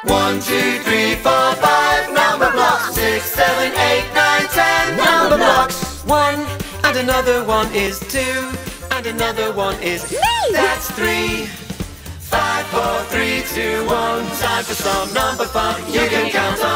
1, 2, 3, 4, 5 number blocks. 6, 7, 8, 9, 10 number blocks. 1 and another 1 is 2 and another 1 is me. That's 3. 5, 4, 3, 2, 1. Time for some number fun. You can count on